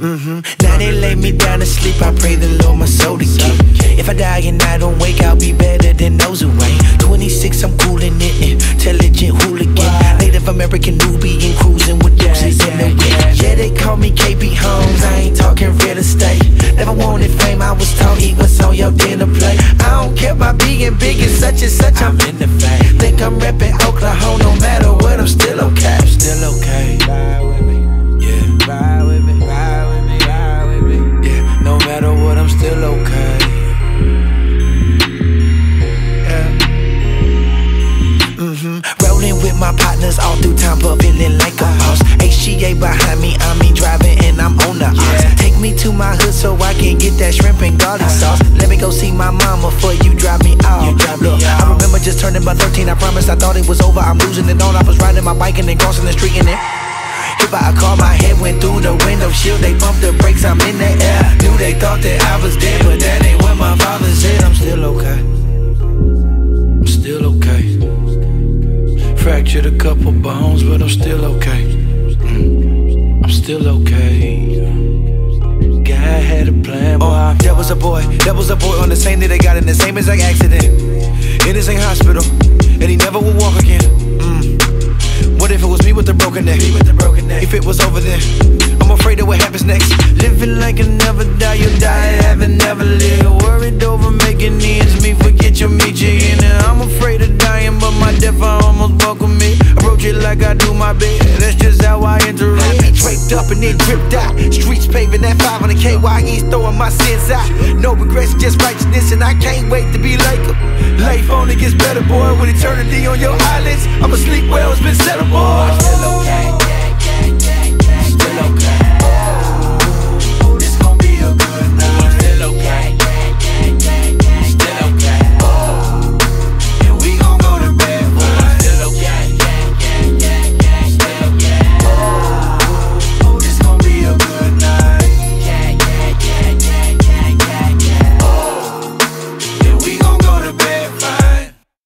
Now they lay me down to sleep, I pray the Lord my soul to keep. If I die and I don't wake, I'll be better than those who wait. 26, I'm coolin' it, intelligent hooligan. Native American Nubian, cruising with deuces in the wind. Yeah, they call me KB Holmes, I ain't talking real estate. Never wanted fame, I was taught he was on your dinner plate. I don't care about being big and such, I'm in the fame. Think I'm reppin' Oklahoma, no matter what, I'm still okay. I'm still okay. Ride with me, yeah. Ride with me, ride with me, ride with me. Yeah, no matter what, I'm still okay. Rolling with my partners all through time, but feeling like a boss. HGA behind me, I mean driving and I'm on the ox. Take me to my hood so I can get that shrimp and garlic sauce. Let me go see my mama before you drop me off. Look, I remember just turning by 13, I promise I thought it was over. I'm losing it all, I was riding my bike and then crossing the street and then hit by a car, my head went through the window shield. They bumped the brakes, I'm in the air. Knew they thought that I was dead, but that ain't what my father said. I'm still okay. I'm still okay. Fractured a couple bones, but I'm still okay. I'm still okay. God had a plan, boy. That was a boy on the same day they got in the same exact accident. In the same hospital, and he never would walk again. What if it was me with the broken neck? If it was over then, I'm afraid of what happens next. Living like I never die, you die having never lived. Worried over making ends meet, forget your meet you in it. I'm afraid of dying, but my death I almost welcome me. Approach it like I do my bed, that's just how I enter it. I be draped up and then dripped out. Streets paving that 500K while he's throwing my sins out. No regrets, just righteousness, and I can't wait to be like him. Life only gets better, boy, with eternity on your eyelids. I'ma sleep well, it's been settled, boy.